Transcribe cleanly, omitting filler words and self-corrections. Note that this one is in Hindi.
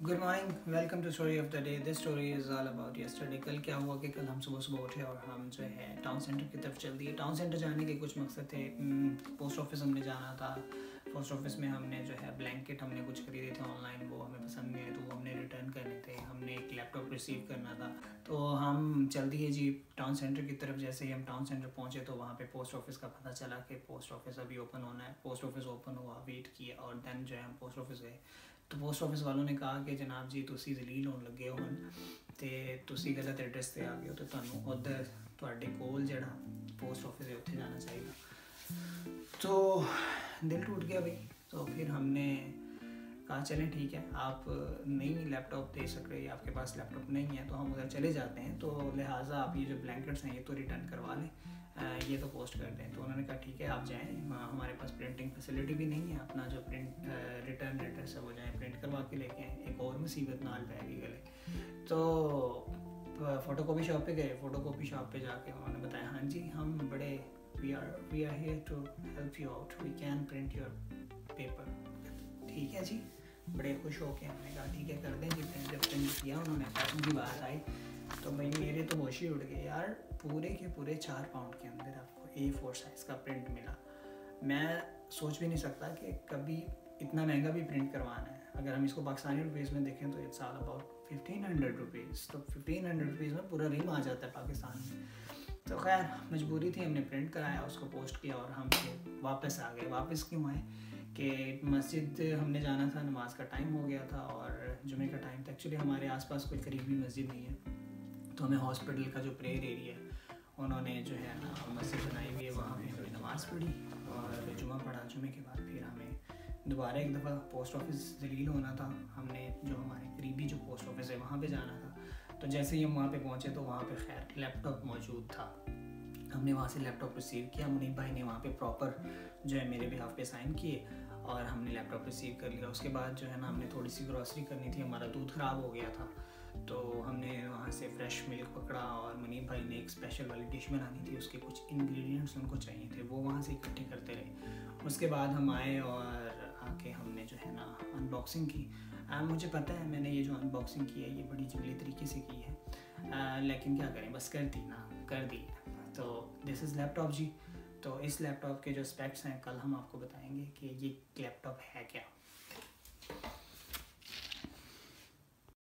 Good morning, welcome to story of the day. This story is all about yesterday. कल क्या हुआ कि कल हम सुबह सुबह उठे और हम जो है टाउन सेंटर की तरफ चल दिए। टाउन सेंटर जाने के कुछ मकसद थे। पोस्ट ऑफिस हमने जाना था। पोस्ट ऑफिस में हमने जो है ब्लैंकेट हमने कुछ खरीदे थे ऑनलाइन, वो हमें पसंद नहीं आए तो वो हमने रिटर्न करने थे। हमने एक लैपटॉप रिसीव करना था, तो हम चल दिए जी टाउन सेंटर की तरफ। जैसे ही हम टाउन सेंटर पहुँचे तो वहाँ पे पोस्ट ऑफिस का पता चला कि पोस्ट ऑफिस अभी ओपन होना है। पोस्ट ऑफिस ओपन हुआ, वेट किया और दैन जो है हम पोस्ट ऑफिस गए। तो पोस्ट ऑफिस वालों ने कहा कि जनाब जी तुसी जलील होने लगे हो तो तुसी गलत एड्रैस से आ गए हो, तो तुहानू उधर तुहाडे कोल जिहड़ा पोस्ट ऑफिस है उत्थे जाना चाहिए। तो दिल टूट गया भाई। तो फिर हमने कहा चलें ठीक है, आप नहीं लैपटॉप दे सक रहे, आपके पास लैपटॉप नहीं है तो हम उधर चले जाते हैं, तो लिहाजा आप ये जो ब्लैंकेट्स हैं ये तो रिटर्न करवा लें, ये तो पोस्ट कर दें। तो उन्होंने कहा ठीक है आप जाएँ, हमारे पास प्रिंटिंग फैसिलिटी भी नहीं है, अपना जो रिटर्न एड्रेस है वो जाएँ प्रिंट करवा के लेके आएँ। एक और मुसीबत नाल पै गई गले। तो फ़ोटोकॉपी शॉप पे गए। फ़ोटोकॉपी शॉप पे जाके उन्होंने बताया हाँ जी हम बड़े we are here to help you out, we can print your paper. ठीक है जी, बड़े खुश हो के हमने कहा ठीक है कर दें जी प्रिंट। जब प्रिंट किया उन्होंने पैसों की बात आई तो भाई मेरे तो होश ही उड़ गए यार। पूरे के पूरे 4 पाउंड के अंदर आपको A4 साइज़ का प्रिंट मिला। मैं सोच भी नहीं सकता कि कभी इतना महंगा भी प्रिंट करवाना है। अगर हम इसको पाकिस्तानी रुपीज़ में देखें तो इट्स ऑल अबाउट 1500 रुपीज़। तो 1500 रुपीज़ में पूरा रिम आ जाता है पाकिस्तान में। तो खैर मजबूरी थी, हमने प्रिंट कराया, उसको पोस्ट किया और हम फिर वापस आ गए। वापस क्यों आए कि मस्जिद हमने जाना था, नमाज का टाइम हो गया था और जुमे का टाइम था। एक्चुअली हमारे आसपास कोई करीबी मस्जिद नहीं है, तो हमें हॉस्पिटल का जो प्रेयर एरिया है उन्होंने जो है ना मस्जिद बनाई हुई है, वहाँ पे हमने नमाज़ पढ़ी और जुमा पढ़ा। जुमे के बाद फिर हमें दोबारा एक दफ़ा पोस्ट ऑफिस जलील होना था। हमने जो हमारे करीबी जो पोस्ट ऑफिस है वहाँ पे जाना था। तो जैसे ही हम वहाँ पे पहुँचे तो वहाँ पे खैर लैपटॉप मौजूद था। हमने वहाँ से लैपटॉप रिसीव किया। मुनीब भाई ने वहाँ पे प्रॉपर जो है मेरे बिहाफ पे साइन किए और हमने लैपटॉप रिसीव कर लिया। उसके बाद जो है ना हमने थोड़ी सी ग्रॉसरी करनी थी, हमारा दूध ख़राब हो गया था, तो हमने वहाँ से फ्रेश मिल्क पकड़ा और मुनीब भाई ने एक स्पेशल वाली डिश बनानी थी, उसके कुछ इंग्रेडिएंट्स उनको चाहिए थे, वो वहाँ से इकट्ठे करते रहे। उसके बाद हम आए और आके हमने जो है ना अनबॉक्सिंग की। मुझे पता है मैंने ये जो अनबॉक्सिंग की है ये बड़ी जंगली तरीके से की है, लेकिन क्या करें, बस कर दी। तो दिस इज़ लैपटॉप जी। तो इस लैपटॉप के जो स्पेक्स हैं कल हम आपको बताएंगे कि ये लैपटॉप है क्या।